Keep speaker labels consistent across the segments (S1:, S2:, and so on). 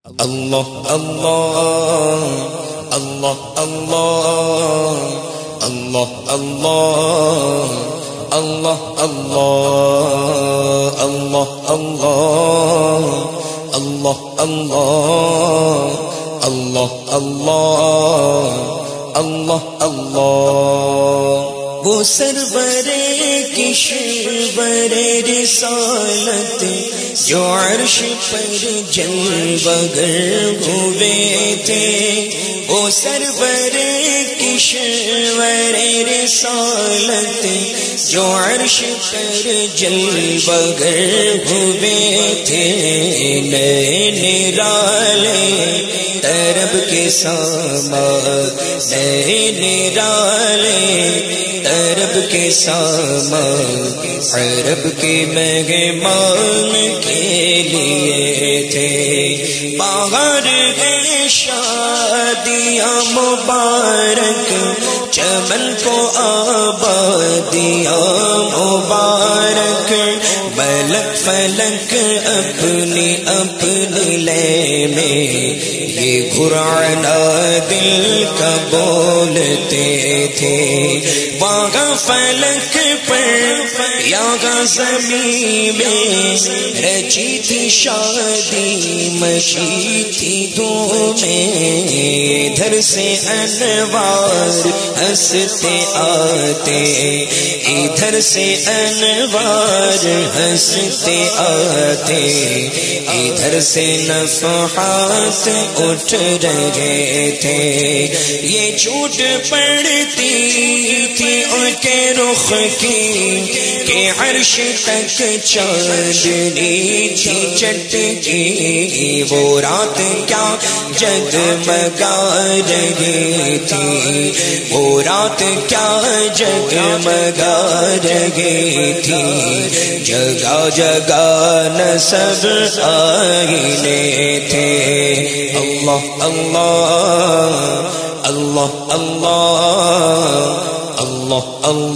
S1: اللہ اللہ اللہ اللہ اللہ اللہ اللہ اللہ اللہ اللہ اللہ اللہ اللہ اللہ اللہ وہ سرور کشور رسالت جو عرش پر جلوہ گر ہوئے تھے، وہ سرور کشور رسالت جو عرش پر جلوہ گر ہوئے تھے، نئے نرالے طرب کے ساما، نئے نرالے عرب کے ساما، عرب کے مہمان کے لیے تھے، باہر گئے شادیاں مبارک، چمن کو آبادیاں مبارک، ملک فلک اپنی اپنی لے میں یہ قرآن دل کا بولتے تھے، وہاں فلک پر یہاں زمین میں رچی تھی شادی، مچی تھی دھومیں، ادھر سے انوار ہنستے آتے، ادھر سے انوار ہنستے آتے، ادھر سے نفحات اٹھ رہے تھے، یہ جھوٹ پڑتی تھی ان کے رخ کی کہ عرش تک چاندنی تھی چٹکی، وہ رات کیا جگمگا رہی تھی، وہ رات کیا جگمگا رہی تھی، جگہ جگہ نسب آئینے تھے، اللہ اللہ اللہ اللہ اللہ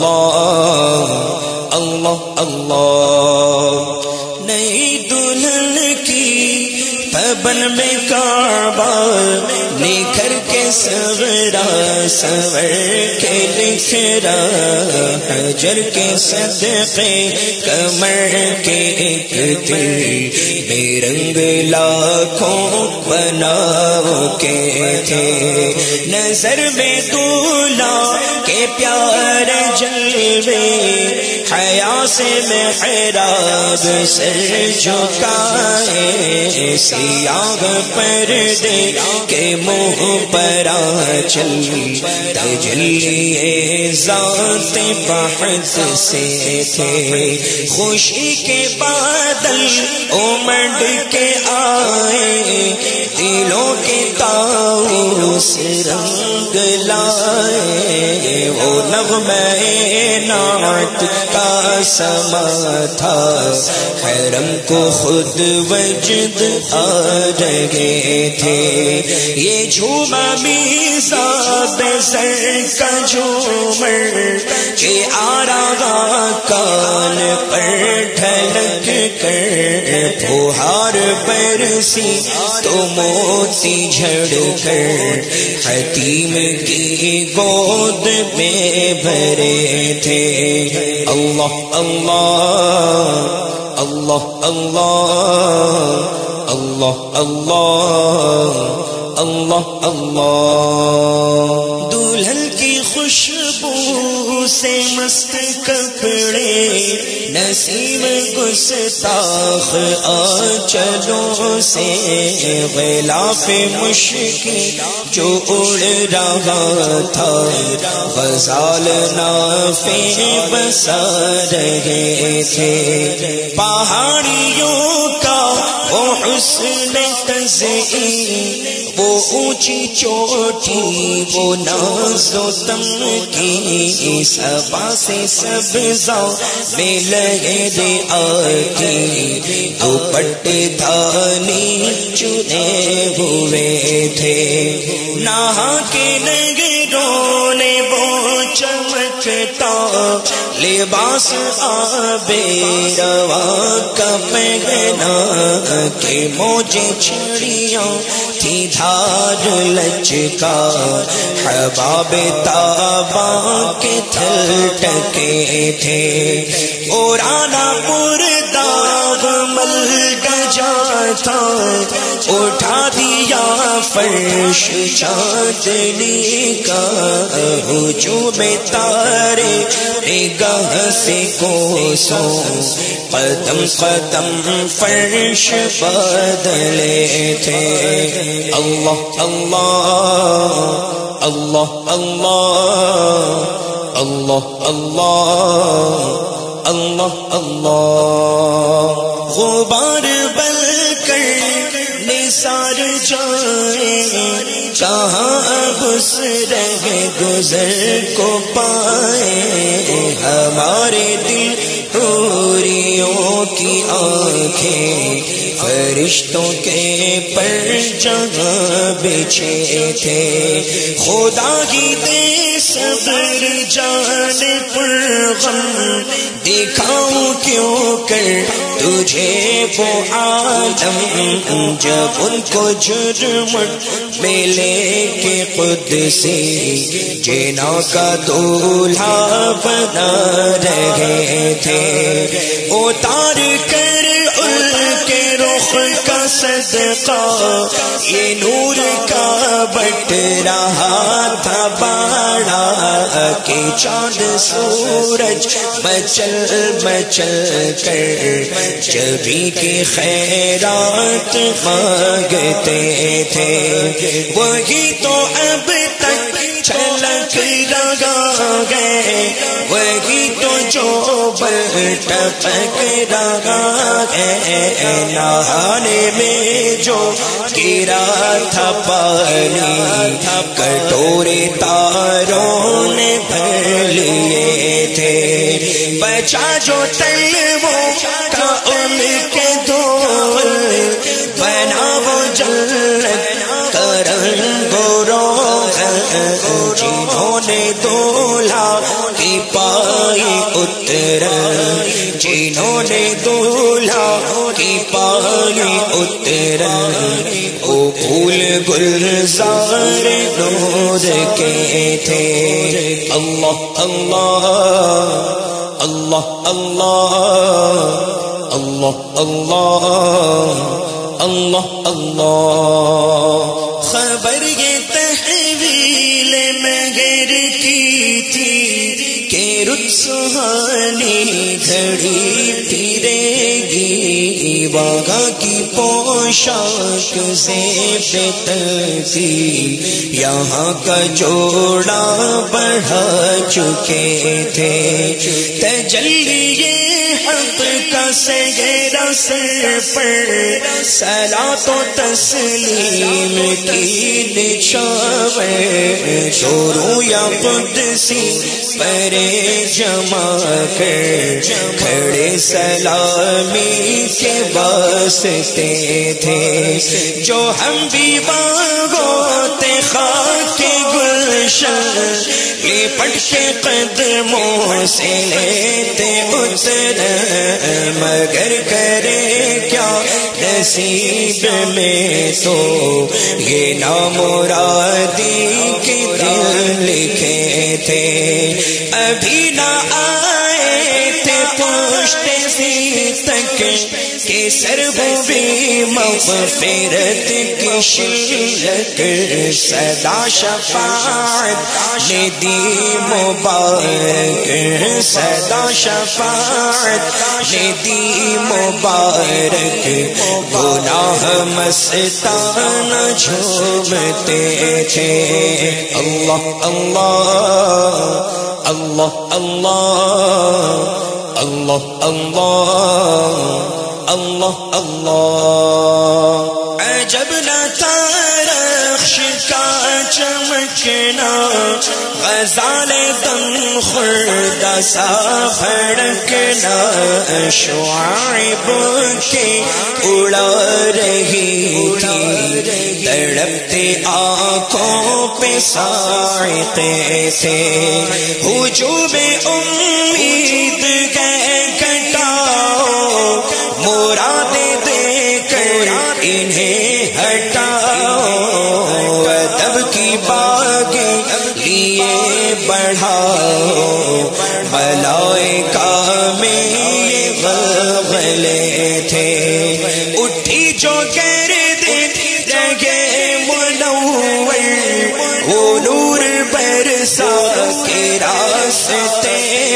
S1: اللہ اللہ اللہ نئی دلہن کی پبن میں کعبہ نکھر کے سورا سور کے لکھرا، حجر کے صدقے کمر کے ایک تیر میں رنگ لاکھوں بناؤ کے تھے، نظر میں دولہا کے پیارے جلوے، حیا سے محراب سر جھکائے، سیاہ پردے کے منہ پر آنچل، تجلی ذات بحث سے تھے، خوشی کے بادل امڑ کے آئے، دلوں کے طاؤس رنگ لائے، وہ نغمہ نعت کا سما تھا، حرم کو خود وجد آ رہے تھے، یہ جھوما میزاب سر کا جھومر کہ آ رہا کان پر ڈھلک کر، پھوہار برسی تو موتی جھڑ کر حتیم کی گود میں بھرے تھے، اللہ اللہ اللہ اللہ اللہ اللہ اللہ اللہ دلہن کی خوشبو سے مست کپڑے، نسیم گستاخ آنچلوں سے، غلاف مشکی جو اڑ رہا تھا، غزال نافے بسا رہے تھے، پہاڑیوں کا وہ حسن تزئین، وہ اونچی چوٹی، وہ ناز و تمکین، صبا سے سبزہ میں لہر آتی، دوپٹے دھانی چنے ہوئے تھے، نہا کے نگروں نے وہ چمکتا لے لباس آب رواں کا پہنا کہ موجیں چھڑیاں تھی دھار لچکا حباب تاباں کے تھل ٹکے تھے اورانا پر داغ مل گجا تھا اٹھا دیا فرش چاندنی کا ہجوم تارے نگاہ سے کوسوں قدم قدم فرش بدلے تھے اللہ اللہ اللہ اللہ اللہ اللہ اللہ اللہ غبار بل کر نثار جائے کہاں اب اس رہ گزر کو پائے ہمارے دل حوریوں کی آنکھیں فرشتوں کے پر جہاں بچھے تھے خدا ہی دے صبر جان پر غم دکھاؤں کیوں کر تجھے وہ عالم جب ان کو جرمٹ میں لے کے قدسی جنا کا دولہا بنا رہے تھے اتار کر ان کے رخ کا صدقہ یہ نور کا بٹ رہا تھا باڑا کہ چاند سورج مچل مچل کر جبھی کی خیرات مانگتے تھے وہی تو اب تک چھلک رہا ہے وہی تو جو بل ٹپک رہا ہے نہانے میں جو گرا تھا پانی کٹورے تاروں نے بھر لیے تھے بچا جو تلووں کا ان کے دول بنا وہ جنت کا رنگ و روغن جنہوں نے دولہا کی پائی اترن جنہوں نے دولہا کی پائی اترن وہ پھول گلزار نور کے تھے اللہ اللہ اللہ اللہ اللہ اللہ اللہ اللہ خبر یہ تحویل مگر کی تھی کہ رت سہانی گھڑی پھرے گی واگا کی پوشاک سے بہتر تھی یہاں کا جوڑا بڑھا چکے تھے تجلی حق کا سہرا سر پر صلاۃ و تسلیم کی نچھاور شروع یا قدسی پرے جمع کر کھڑے سلامی کے واسطے تھے جو ہم بھی باغوتے خاک کے گلشن لپٹ کے قدموں سے لیتے اتر مگر کرے کیا نصیب میں تو یہ نامرادی کے دل لکھے تھے ابھی نہ آئے تھے پشت سی تک کہ سر بھی مغفرت کی شلک صدا شفاعت نے دی مبارک صدا شفاعت نے دی مبارک گناہ مستان جھومتے تھے اللہ اللہ اللہ اللہ اللہ اللہ اللہ اللہ عجب نہ تارخش کا چمکنا غزال دم خوردہ سا بھڑکنا شعائب کے اڑا رہی تھی تڑپتے آنکھوں پہ صاعقے تھے ہجوم امید آؤ ادب کی باغیں لیے بڑھاؤ ملائکہ میں یہ غلغلے تھے اٹھی جو گرد رگے منور وہ نور برسا کے راستے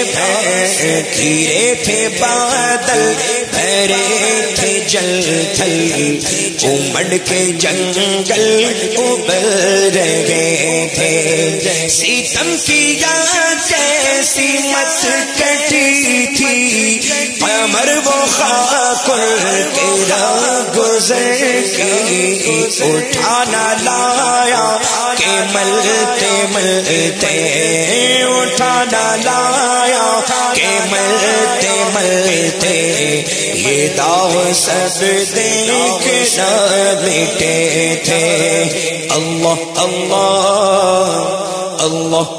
S1: گھیرے تھے بادل بھرے تھے جل تھل امڑ کے جنگل ابل رہے تھے ستم کیا کیسی مت کٹی تھی قمر وہ خاکر تیرا گزر کی اٹھانا لایا کہ ملتے ملتے اٹھانا لایا کہ ملتے ملتے یہ داغ سب دیکھ نہ مٹے تھے اللہ اللہ اللہ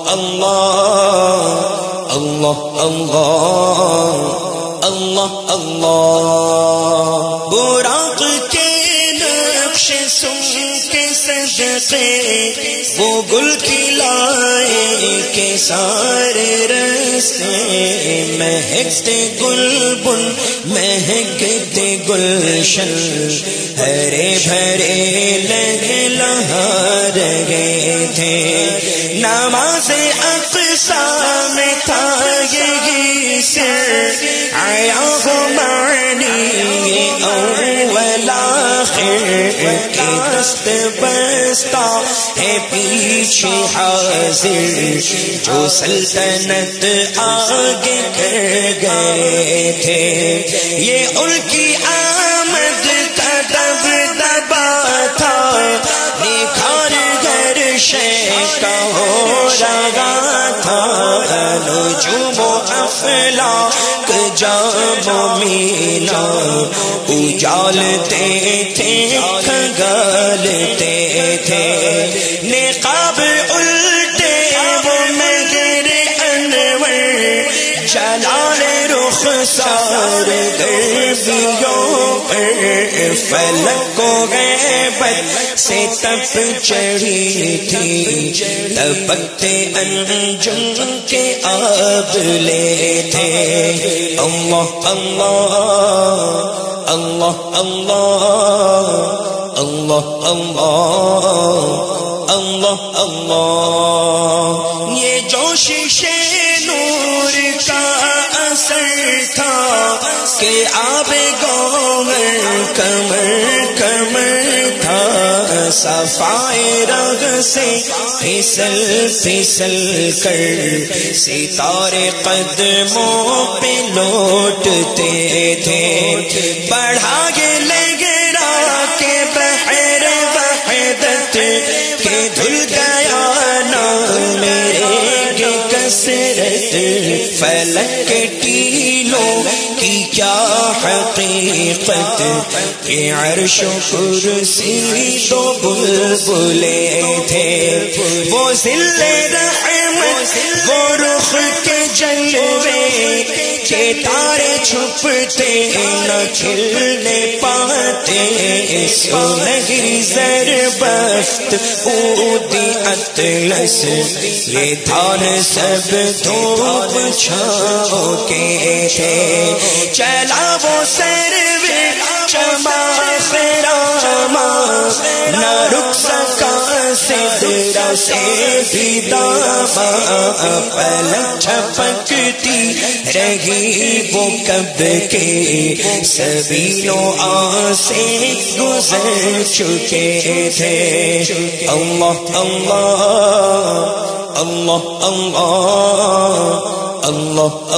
S1: اللہ اللہ اللہ اللہ براق کے نقش سن کے صدقے وہ گل کھلائے کے سارے رستے مہکتے گلبن مہکتے گلشن ہرے بھرے لہلہا رہے تھے نماز اقصا میں تھا یہی سر آیا ہو معنی اول آخر کی دست بستا ہے پیچھے حاضر جو سلطنت آگے کر گئے تھے یہ ان کی آمد کا دبدبا تھا نکھار گھر شیخ کا ہو رہا تھا نجوم و افلاک جام و مینا اجالتے تھے کھنگالتے تھے نقاب الٹے وہ مگر انور جلال رخسار گربیوں پر فلک کو غیبت سے تپ چڑھی تھی تپکتے انجم کے آبلے تھے اللہ اللہ اللہ اللہ اللہ اللہ اللہ اللہ یہ جوش نور کا اثر تھا کہ آب گوہر کمر کمر تھا صفائے رگ سے پھسل پھسل کر ستارے قدموں پہ لوٹتے تھے بڑھا کے لگرا کے بحر وحدت کے دھل گیا نام میرے کی کثرت فلک کے ٹیلوں کی کیا حقیقت کہ عرش و کرسی تو بلبلے تھے وہ ذل رحمت وہ رخ کے جلوے کے تارے چھپتے نہ کھلنے پاتے سنہری زربفت اودی اطلس یہ تھار سب دھوپ چھاؤ کے تھے چلا وہ سرو چما خراما نہ رک سکا سدرا سے بھی داما پلک چھپکتی رہی وہ کب کے سبیلوں آسے گزر چکے تھے اللہ اللہ اللہ اللہ اللہ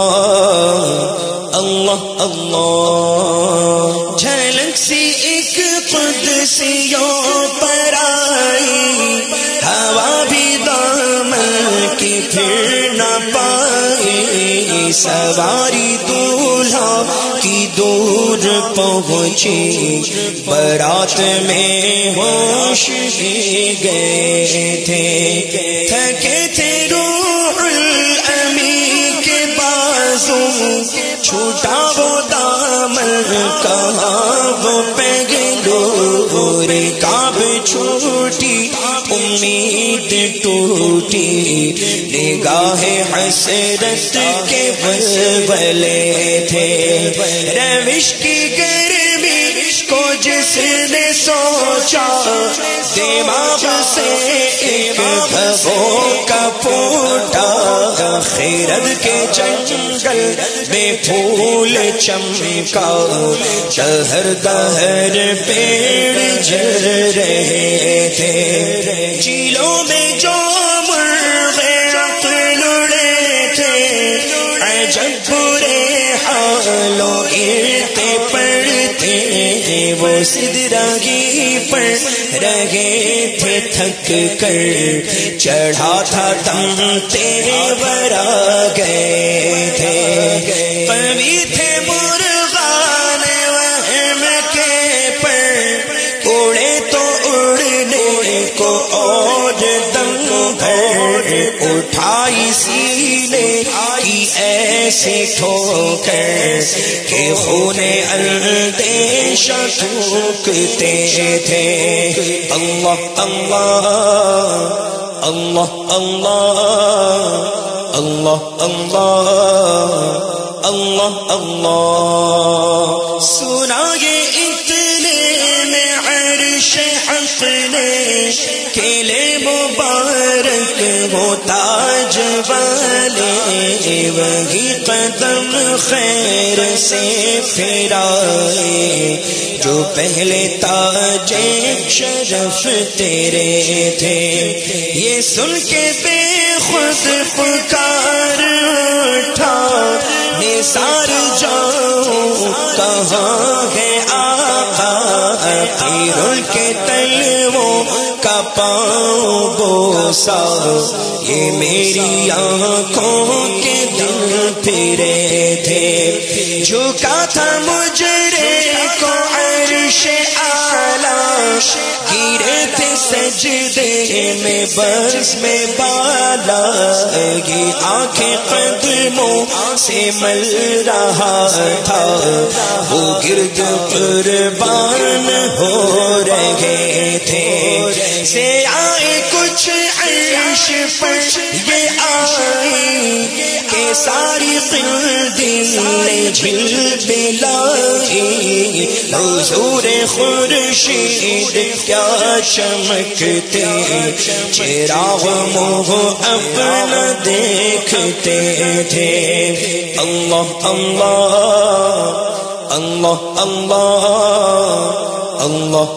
S1: اللہ اللہ اللہ جھلک سی ایک قدسیوں پر آئی ہوا بھی دامن کی پھر نہ پائی سواری دولہا کی دور پہنچی بارات میں ہوش ہی گئے تھے تھکے تھے روح الامی کے بازو چھوٹا وہ دامن کہاں وہ پہلو کعب چھوٹی امید ٹوٹی نگاہ حسرت کے بلبلے تھے روش کی گرمی کو جس نے سوچا دماغ سے ایک بھو کا پھوٹا خیرت کے جنگل میں پھول چمکا شہر دہر پیڑ جل رہے تھے چیلوں میں جو مرغے عقل اڑے تھے عجب برے حالوں گرتے پڑتے وہ سدرگی پر رہے تھے تھک کر چڑھا تھا دم تیور آ گئے تھے کبھی تھے مرغان وہم کے پر اڑے تو اڑنے کو اور دم بھر اٹھائی سینے کی ایسے ٹھوکر کہ خون اندیشہ تھوکتے تھے اللہ اللہ اللہ اللہ اللہ اللہ اللہ اللہ سنا یہ اتنے میں عرش حق نے کیلے مبارک وہ تاج والے وہی قدم خیر سے پھرائے جو پہلے تاج شرف تیرے تھے یہ سن کے بے خود پکار اٹھا نثار جاؤں کہاں ہے آقا تیر کے تلووں کا پاؤں بوسا یہ میری آنکھوں کے دل پھرے تھے جھکا تھا مجرے کو عرش اعلیٰ گرے تھے سجدے میں بس میں بالا یہ آنکھیں قدموں سے مل رہا تھا وہ گرد قربان ہو رہے تھے سے آئے کچھ عرش پر یہ آئی کہ ساری قلدی نے جھل بلائی حضور خورشید کیا چمکتے چراغ منہ اپنا دیکھتے تھے اللہ اللہ اللہ اللہ اللہ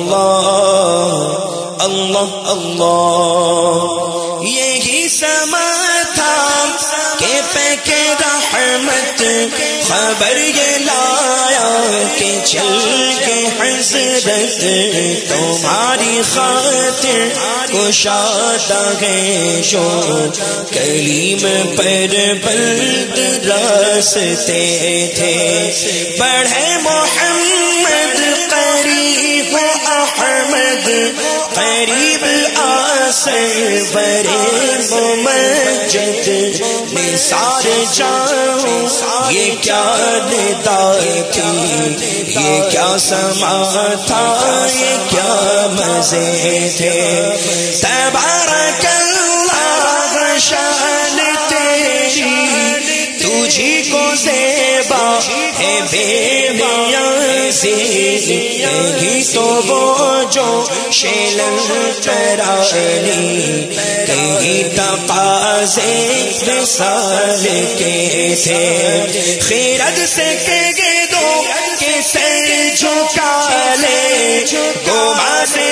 S1: اللہ اللہ اللہ یہی سما تھا کہ پیک رحمت خبر یہ لایا کہ چل کے حضرت تمہاری خاطر کشادہ ہے جو کلیم پر بلد راستے تھے بڑھے محمد قریب احمد قریب آسر برے ممجد نثار جاؤں یہ کیا ندا تھی یہ کیا سما تھا یہ کیا مزے تھے تبارک اللہ شان تیری تجھی کو زیبا ہے بے نیازی یہی تو وہ جو شیلن ترانی کہیں تقاضے مثال کے تھے خیرت سے کہہ دو کہ سر جھکا لے گما سے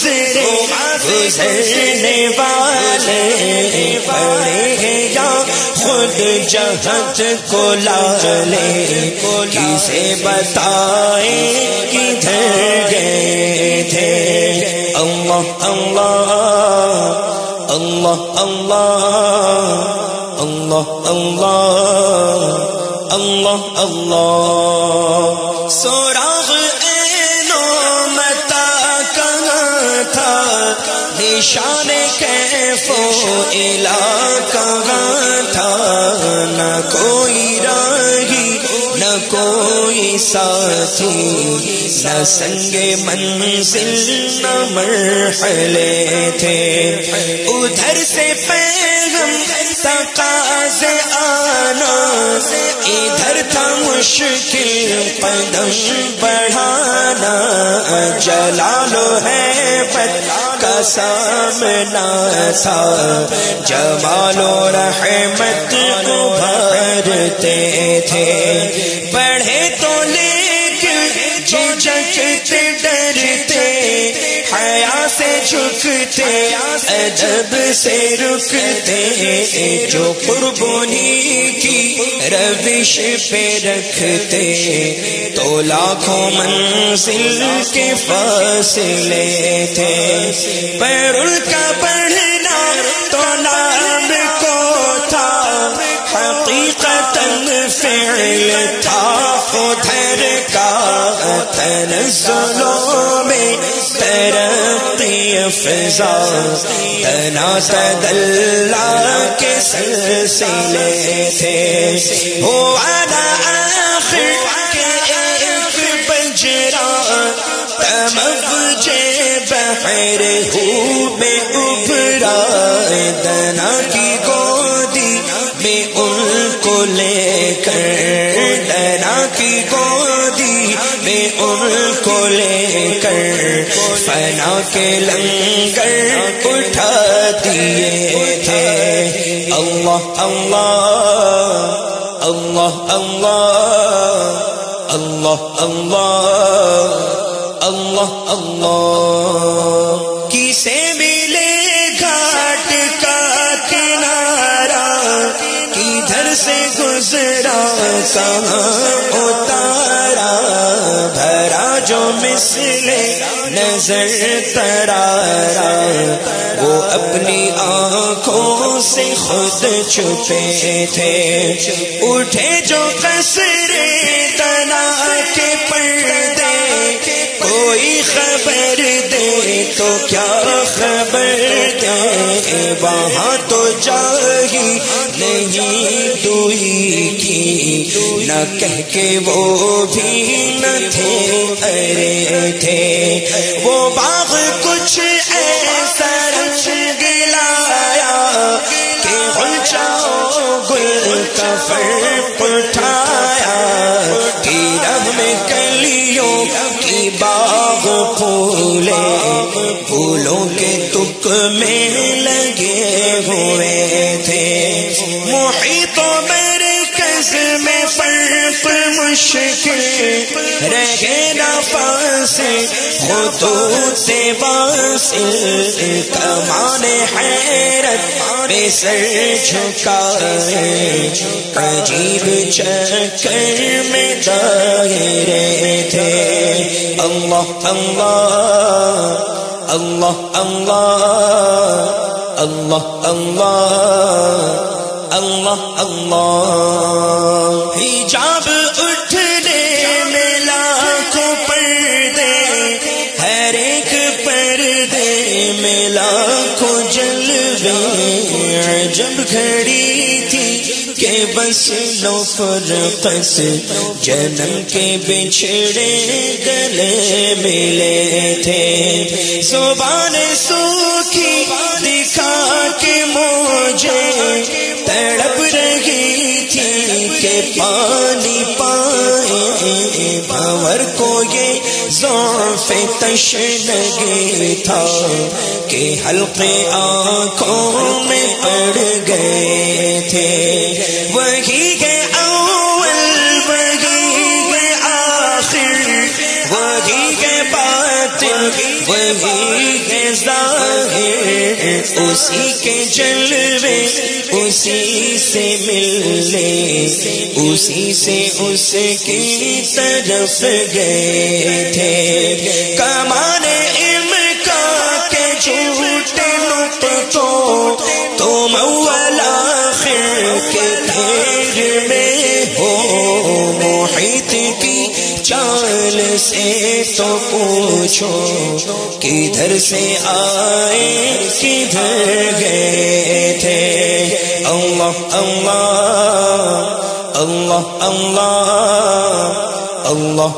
S1: گزرنے والے پڑے ہیں یا خود جہت کو لالے کسے بتائے کدھر گئے تھے اللہ اللہ اللہ اللہ اللہ اللہ اللہ اللہ سوراخ اینوں متا کہاں تھا نشان کیف و الا کہاں تھا نہ کوئی راہی نہ نہ کوئی ساتھی، نہ سنگ منزل نہ مرحلے تھے، ادھر سے پیغام تقاضے آنا، ادھر تھا مشکل قدم بڑھانا، جلال و ہیبت کا سامنا تھا، جمال و رحمت ابھرتے تھے، بڑھے تو لیکن جھجکتے ڈرتے، حیا سے جھکتے ادب سے رکتے، جو قربانی کی روش پہ رکھتے، تو لاکھوں منزل کے فاصلے تھے، پر ان کا بڑھنا تو نام کو تھا، حقیقتاً فعل تھا ادھر کا، تنزلوں میں ترقی افزا، تنا تدلا کے سلسلے تھے، ہوا نا آخر کے ایک بجرا، تموج بحر ہو میں ابھرا، دنا کی گودی میں ان کو لے کر، دنا کی گودی میں ان کو لے کر، فنا کے لنگر اٹھا دیے تھے، اللہ اللہ اللہ اللہ اللہ اللہ اللہ اللہ، کسے ملے گھاٹ کا کنارہ، کدھر سے گزرا کہاں اتارا، بھرا جو مثل نظر ترارا، وہ اپنی آنکھوں سے خود چھپے تھے، اٹھے جو قصرے تنا کے پردے، کوئی خبر دے تو کیا خبر دے، وہاں تو جاہی نہیں دوئی کی، نہ کہہ کے وہ بھی نہ تھے ارے تھے، وہ باغ کچھ ایسا رنگ لایا کہ غنچہ گل کا فرق اٹھایا، گرہ میں کلیوں کی باغ پھولے، پھولوں کے تک میں لگے ہوئے تھے، محیط و مرکز میں فرق مشکل، رہے نہ فاصل خطوط واصل، کمان حیرت پہ سر جھکائے، عجیب چکر میں دائرے تھے، اللہ اللہ اللہ اللہ اللہ اللہ اللہ اللہ، حجاب اٹھنے میں لاکھوں پردے، ہر ایک پردے میں لاکھوں جلوے، عجب گھڑی تھی کہ بس لو فرقت، جنم کے بچھڑے گلے ملے تھے، زبان سوکھی دکھا کے مجھے تڑپ رہی تھی کہ پانی پائے، بھنور کو یہ ضعف تشنگی تھا کہ حلقے آنکھوں میں پڑ گئے تھے، وہی ہے اول وہی ہے آخر، وہی ہے باطن وہی ہے ظاہر، اسی کے جلوے اسی سے ملنے، اسی سے اس کی طرف گئے تھے، کمان امکان کے جھوٹے نقطوں تم اول آخر کے پھیر میں ہو، محیط کی چال سے تو پوچھو کدھر سے آئے کدھر گئے تھے، اللہ اللہ اللہ اللہ اللہ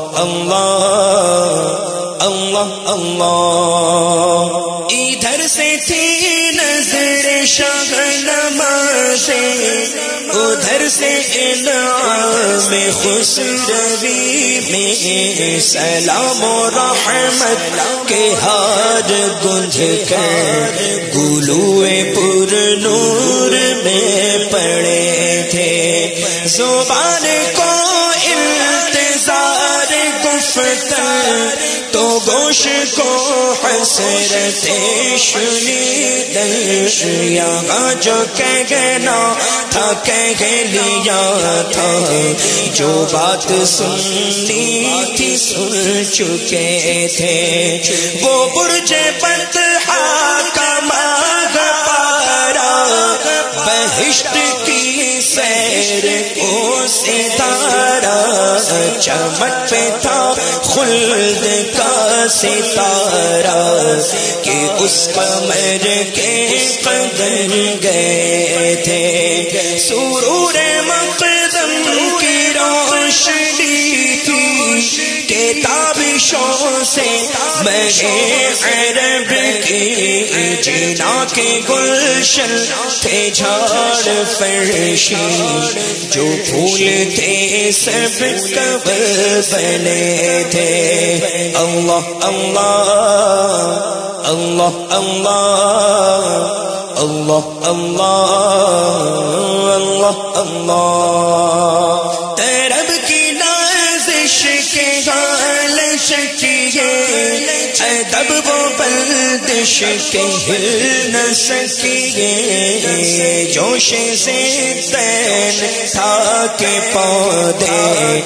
S1: اللہ اللہ اللہ. ادھر سے تھی نظر شاہنما سے، ادھر سے انعام خسروی میں سلام و رحمت کے ہار گنج کر گلوئے پر نور میں پڑے تھے. زبان کو انتظار گفتن تو گوش کو حسرت شنیدن، یہاں جو کہنا تھا کہہ لیا تھا، جو بات سننی تھی سن چکے تھے. وہ برج بطحا کا ماغ پارا، بہشت کی سیر او ستارہ، چمک پہ تھا خلد کا ستارہ کہ اس قمر کے قدم گئے تھے. سرور مقدم کی روشنی تھی کہ تابشوں سے مہے عرب کی، جنا کے گلشن تھے جھاڑ فرشی، جو پھول تھے سب قبر بنے تھے. اللہ اللہ اللہ اللہ اللہ اللہ اللہ. ترب کی نازش کے غال شکیے، ادب و بندش کے ہل نہ سکیے، جوش سے تین تھا کے پودے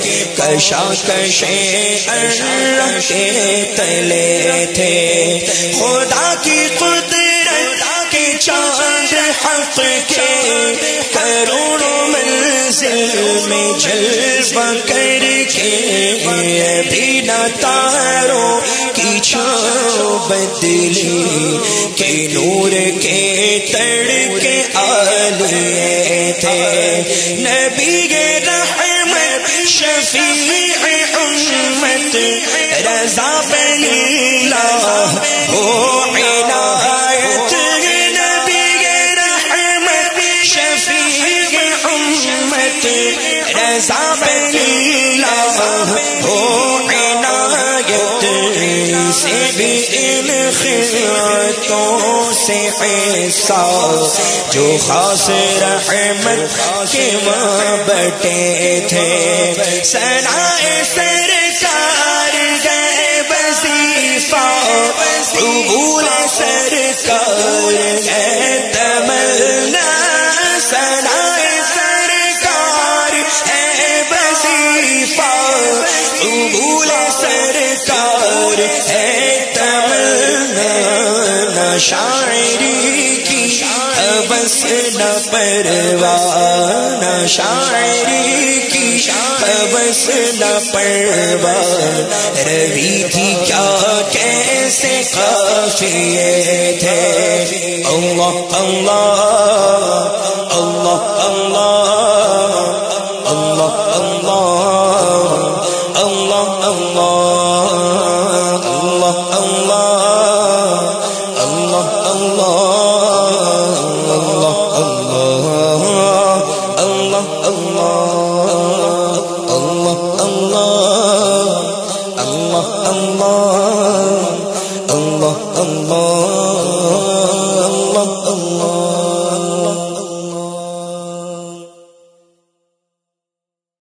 S1: کشاکشے اللہ کے تلے تھے. خدا کی قدرت کے چاند حق کے کروڑوں منزل میں جلوہ کر کے، بھی نہ تاروں کی چھاؤں بدلی کہ نور کے تڑکے آلیے تھے. نبی رحمت شفیع امت رضا بنی اللہ ہو عنایت، نبی رحمت شفیع امت رضا بنی اللہ ہو عنایت. سے بھی ان خطوں سے حصہ جو خاص رحمت کے ماں بٹے تھے. ثنائے سرکار گئے وظیفہ، قبول سرکار ہے تمنا، ثنائے سرکار ہے وظیفہ، قبول سرکار ہے تمنا. نہ شاعری کی بس نہ پرواہ، نہ شاعری کی بس نہ پرواہ، روی تھی کیا کیسے قافیے تھے. اللہ اللہ